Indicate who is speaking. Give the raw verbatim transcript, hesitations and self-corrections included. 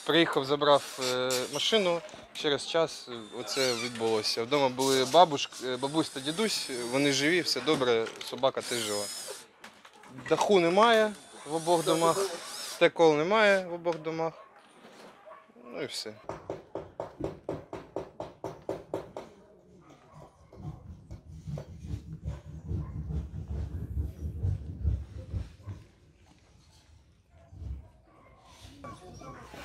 Speaker 1: Приїхав, забрав машину, через час оце відбулося. Вдома були бабуш, бабусь та дідусь, вони живі, все добре, собака теж жива. Даху немає в обох домах, стекол немає в обох домах, ну і все.